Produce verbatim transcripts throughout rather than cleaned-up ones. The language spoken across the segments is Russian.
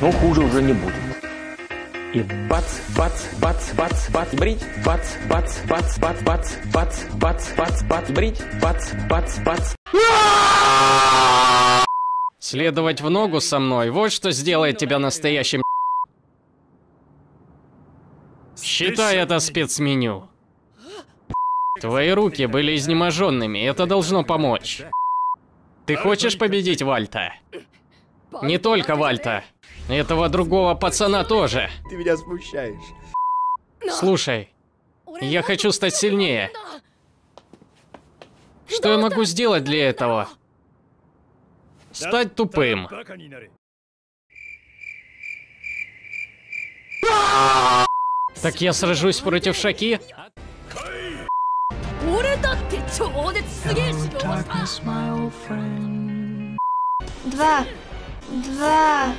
но хуже уже не будет. И бац, бац, бац, бац, бац, брить, бац, бац, бац, бац, бац, бац, бац, бац, бац, брить, бац, бац, бац. Следовать в ногу со мной, вот что сделает тебя настоящим. Считай это спецменю. Твои руки были изнеможенными, это должно помочь. Ты хочешь победить Вальта? Не только Вальта. Этого другого пацана тоже. Ты меня смущаешь. Слушай, я хочу стать сильнее. Что я могу сделать для этого? Стать тупым. Так я сражусь против Шаки? Два. Два.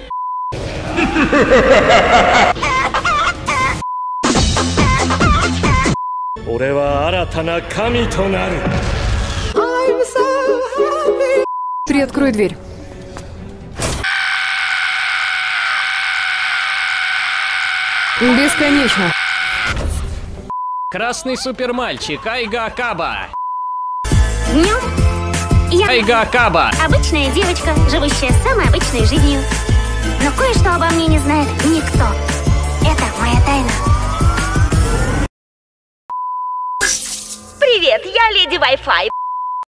Приоткрой дверь. Бесконечно. Красный супермальчик Айга Акаба. Днем я Айга Акаба. обычная девочка, живущая самой обычной жизнью. Но кое-что обо мне не знает никто. Это моя тайна. Привет, я леди Wi-Fi.